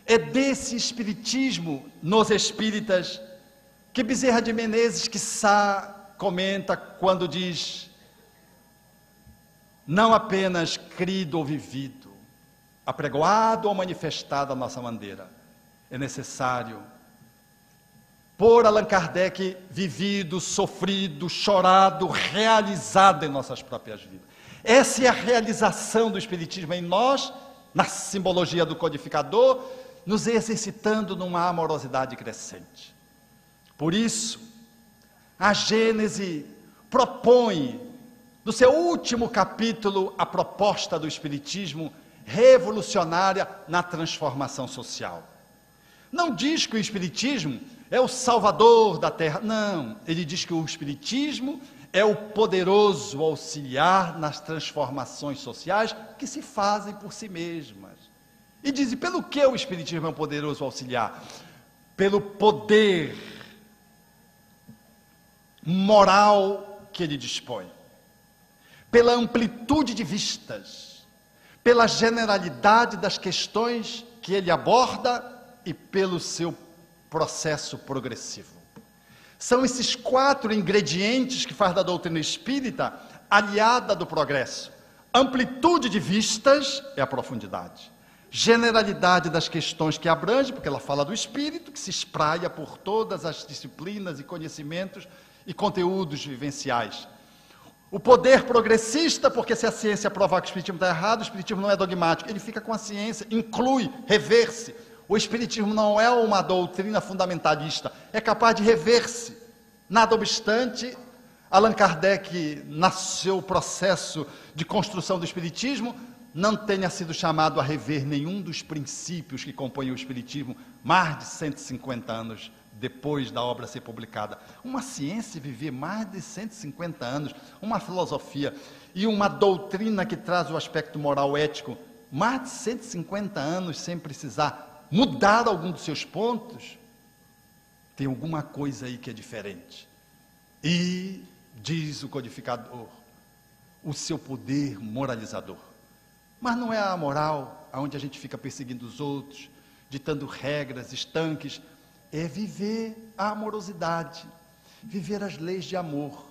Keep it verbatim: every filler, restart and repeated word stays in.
É desse espiritismo nos espíritas que Bezerra de Menezes, quiçá, comenta quando diz: não apenas crido ou vivido, apregoado ou manifestado a nossa bandeira, é necessário por Allan Kardec vivido, sofrido, chorado, realizado em nossas próprias vidas. Essa é a realização do espiritismo em nós, na simbologia do codificador, nos exercitando numa amorosidade crescente. Por isso, a Gênese propõe, no seu último capítulo, a proposta do espiritismo revolucionária na transformação social. Não diz que o espiritismo é o salvador da terra, não. Ele diz que o espiritismo é o poderoso auxiliar nas transformações sociais que se fazem por si mesmas. E diz: e pelo que o espiritismo é um poderoso auxiliar? Pelo poder moral que ele dispõe, pela amplitude de vistas, pela generalidade das questões que ele aborda e pelo seu processo progressivo. São esses quatro ingredientes que faz da doutrina espírita aliada do progresso. Amplitude de vistas é a profundidade. Generalidade das questões que abrange, porque ela fala do espírito, que se espraia por todas as disciplinas e conhecimentos e conteúdos vivenciais. O poder progressista, porque se a ciência provar que o espiritismo está errado, o espiritismo não é dogmático, ele fica com a ciência, inclui, rever-se. O espiritismo não é uma doutrina fundamentalista, é capaz de rever-se. Nada obstante, Allan Kardec, no seu processo de construção do espiritismo, não tenha sido chamado a rever nenhum dos princípios que compõem o espiritismo mais de cento e cinquenta anos depois da obra ser publicada. Uma ciência viver mais de cento e cinquenta anos, uma filosofia e uma doutrina que traz o aspecto moral ético, mais de cento e cinquenta anos sem precisar mudar algum dos seus pontos, tem alguma coisa aí que é diferente. E, diz o codificador, o seu poder moralizador. Mas não é a moral, onde a gente fica perseguindo os outros, ditando regras, estanques, é viver a amorosidade, viver as leis de amor.